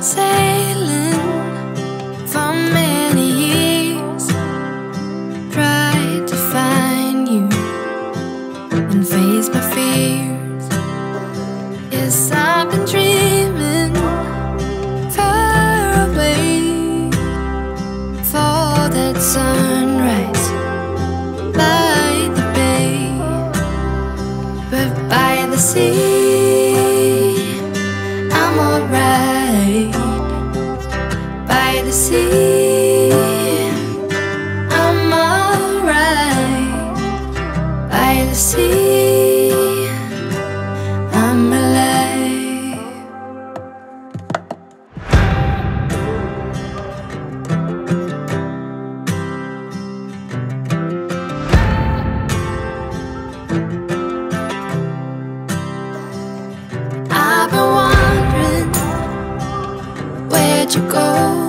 Sailing for many years, tried to find you and face my fears. Yes, I've been dreaming far away for that sunrise by the bay, but by the sea I'm alright. By the sea I'm alright. By the sea I'm alive. I've been wondering, where'd you go?